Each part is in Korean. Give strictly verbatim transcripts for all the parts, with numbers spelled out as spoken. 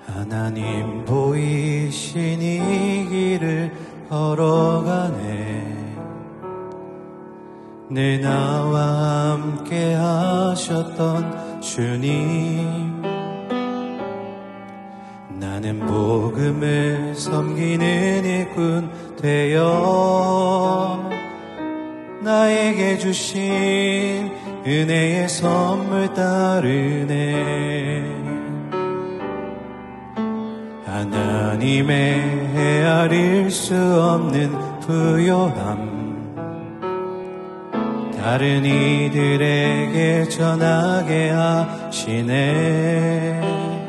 하나님 보이신 이 길을 걸어가네. 늘 나와 함께 하셨던 주님, 나는 복음을 섬기는 일꾼 되어 나에게 주신 은혜의 선물 따르네. 하나님의 헤아릴 수 없는 부요함, 다른 이들에게 전하게 하시네.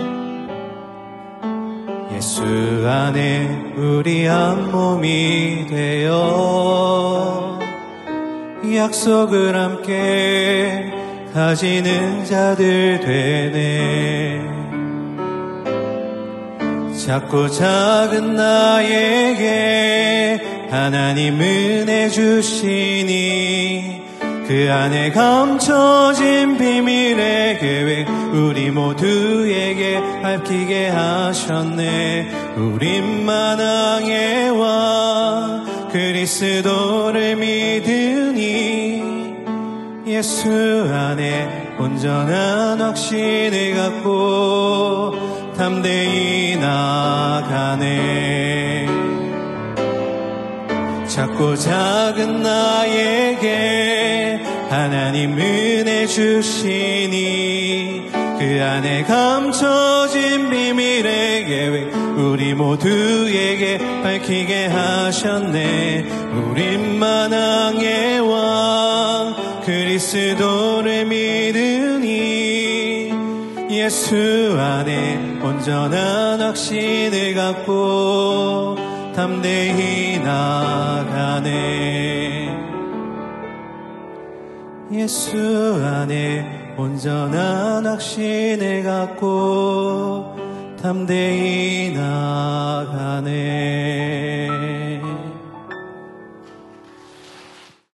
예수 안에 우리 한 몸이 되어 약속을 함께 가지는 자들 되네. 작고 작은 나에게 하나님 은혜 주시니 그 안에 감춰진 비밀의 계획 우리 모두에게 밝히게 하셨네. 우린 만왕의 왕 그리스도를 믿으니 예수 안에 온전한 확신을 갖고 담대히 나아가네. 작고 작은 나에게 하나님 은혜 주시니 그 안에 감춰진 비밀의 계획 우리 모두에게 밝히게 하셨네. 우린 만왕의 왕 그리스도를 믿으니 예수 안에 온전한 확신을 갖고 담대히 나아가네. 예수 안에 온전한 확신을 갖고 담대히 나아가네.